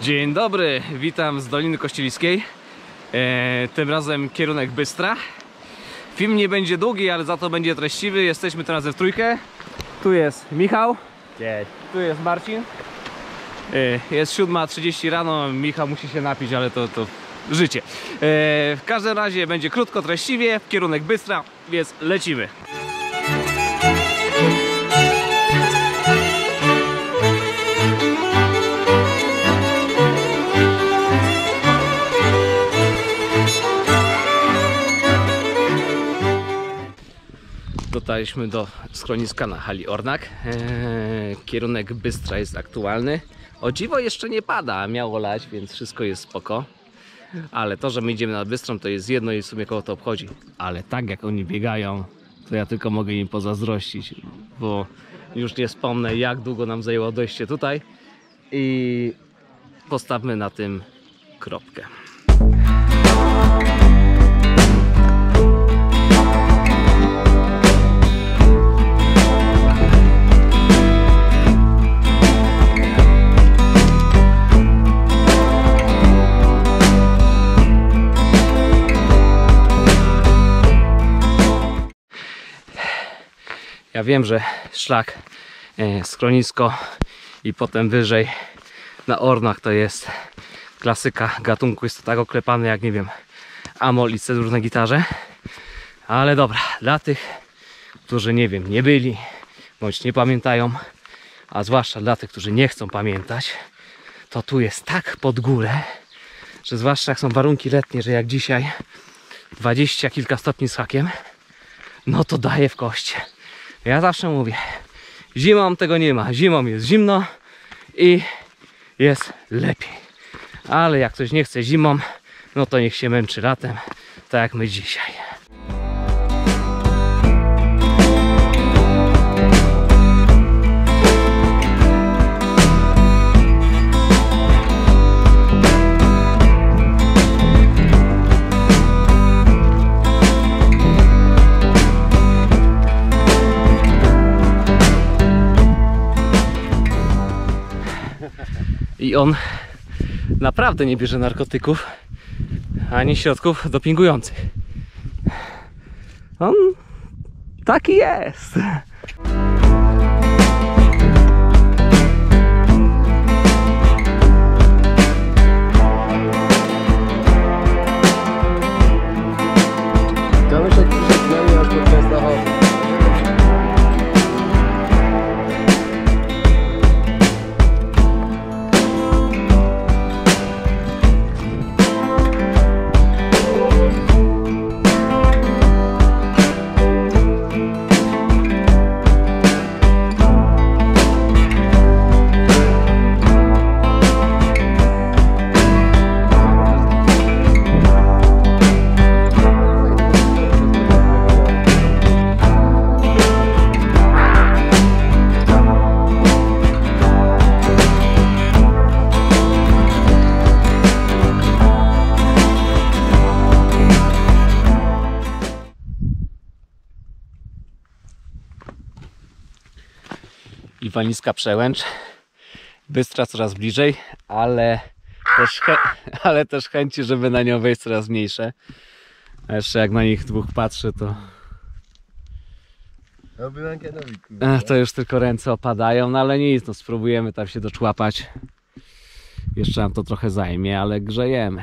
Dzień dobry, witam z Doliny Kościeliskiej. Tym razem kierunek Bystra. Film nie będzie długi, ale za to będzie treściwy. Jesteśmy teraz w trójkę. Tu jest Michał. Cześć. Tu jest Marcin. Jest 7:30 rano, Michał musi się napić, ale to życie. W każdym razie będzie krótko, treściwie, w kierunek Bystra, więc lecimy. Dotarliśmy do schroniska na hali Ornak. Kierunek Bystra jest aktualny. O dziwo jeszcze nie pada, miało lać, więc wszystko jest spoko. Ale to, że my idziemy nad Bystrą, to jest jedno i w sumie koło to obchodzi. Ale tak jak oni biegają, to ja tylko mogę im pozazdrościć, bo już nie wspomnę, jak długo nam zajęło dojście tutaj. I postawmy na tym kropkę. Ja wiem, że szlak, schronisko i potem wyżej na Ornach to jest klasyka gatunku. Jest to tak oklepane jak, nie wiem, Amol i C-dur na gitarze. Ale dobra, dla tych, którzy, nie wiem, nie byli bądź nie pamiętają, a zwłaszcza dla tych, którzy nie chcą pamiętać, to tu jest tak pod górę, że zwłaszcza jak są warunki letnie, że jak dzisiaj 20 kilka stopni z hakiem, no to daje w kość. Ja zawsze mówię, zimą tego nie ma, zimą jest zimno i jest lepiej. Ale jak ktoś nie chce zimą, no to niech się męczy latem, tak jak my dzisiaj. I on naprawdę nie bierze narkotyków ani środków dopingujących. On taki jest. Kamyszek przyszedł na mnie aż pod Częstochową. Iwaniska Przełęcz. Bystra coraz bliżej, ale też chęci, żeby na nią wejść, coraz mniejsze. A jeszcze jak na nich dwóch patrzę, to już tylko ręce opadają, no ale nic, no spróbujemy tam się doczłapać. Jeszcze nam to trochę zajmie, ale grzejemy.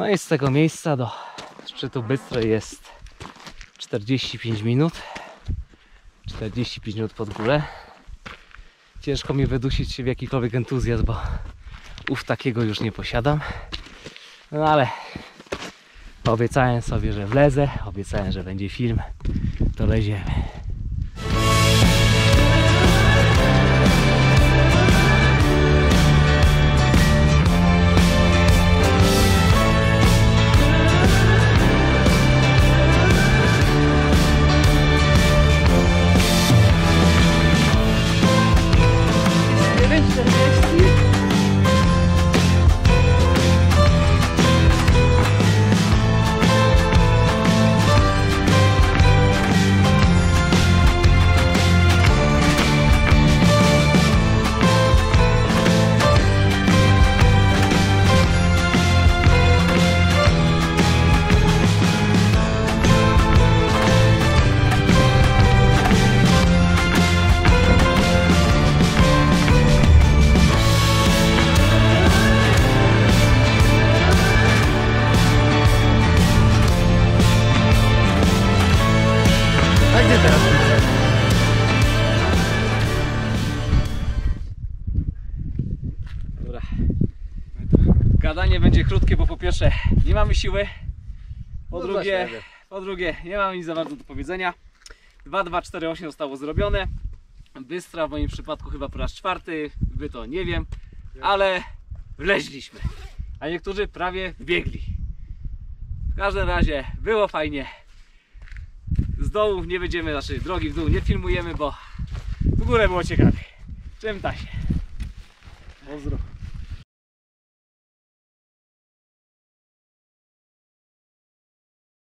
No i z tego miejsca do szczytu Bystrej jest 45 minut. 45 minut pod górę. Ciężko mi wydusić się w jakikolwiek entuzjazm, bo takiego już nie posiadam. No ale obiecałem sobie, że wlezę, obiecałem, że będzie film, to leziemy. A gdzie teraz? Dobra. Gadanie będzie krótkie, bo po pierwsze nie mamy siły, po drugie nie mamy nic za bardzo do powiedzenia. 2248 zostało zrobione. Bystra w moim przypadku chyba po raz 4, wy to nie wiem, ale wleźliśmy. A niektórzy prawie wbiegli. W każdym razie było fajnie. Z dołu nie będziemy, znaczy drogi w dół nie filmujemy, bo w górę było ciekawie. Czym ta się? Pozdro.